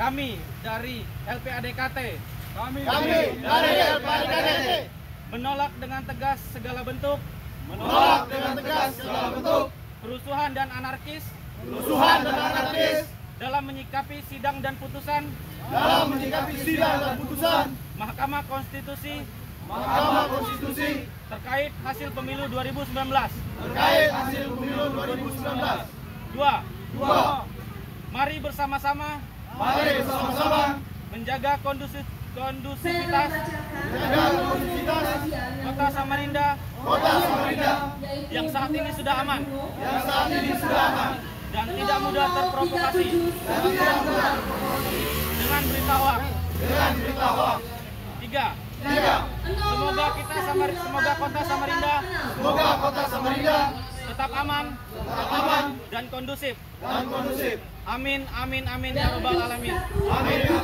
Kami dari LPADKT menolak dengan tegas segala bentuk kerusuhan dan anarkis dalam menyikapi sidang dan putusan Mahkamah Konstitusi terkait hasil pemilu 2019. Dua, mari bersama-sama menjaga kondusivitas Kota Samarinda yang saat ini sudah aman dan tidak mudah terprovokasi dengan berita hoaks. Tiga, semoga Kota Samarinda tetap aman dan kondusif. Amin, amin, amin ya rabbal alamin.